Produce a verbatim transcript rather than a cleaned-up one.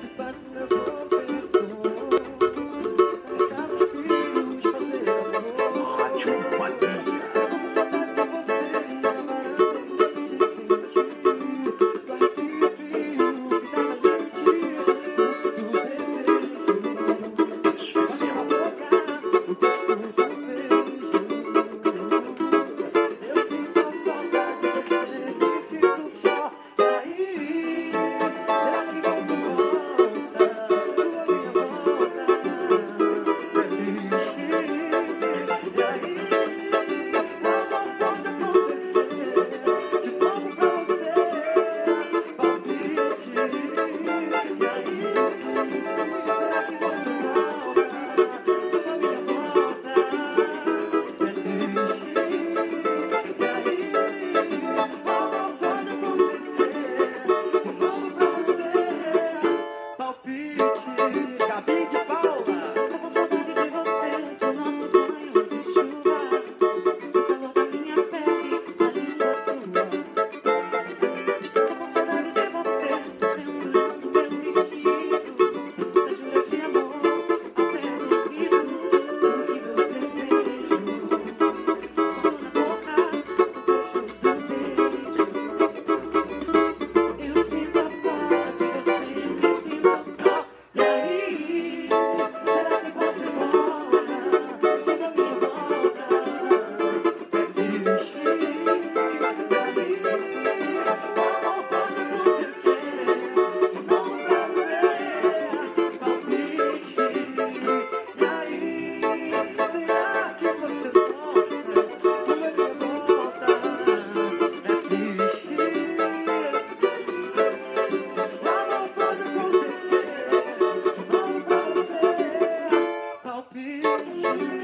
debaixo do meu cobertor. Pegar suspiros, fazer amor. Rádio Mania. Como saudade de você na varanda quente, quente. Do arrepio frio que dá na gente tudo desejo. Especial. O gosto do beijo. Eu sinto a falta de você, me sinto só. E aí, será que você volta? Pela minha volta, é triste. E aí, amor, pode acontecer de novo pra você, palpite. E aí, será que você volta? Pela minha volta, é triste. E aí, amor, pode acontecer de novo pra você, palpite. Gabi de Paula. Tô com saudade de você, do nosso banho de chuva, do calor da minha pele, da língua tua. Tô com saudade de você, censurando meu vestido, das juras de amor, ao pé do ouvido, o que do desejo. Quando na boca, o gosto do beijo. Eu sinto a falta de você, me sinto só. E aí, será que você volta? Toda minha volta é triste. E aí, amor, pode acontecer de novo pra você, palpite. E aí, será que você volta? Toda minha volta é triste. Amor, pode acontecer de novo pra você, palpite.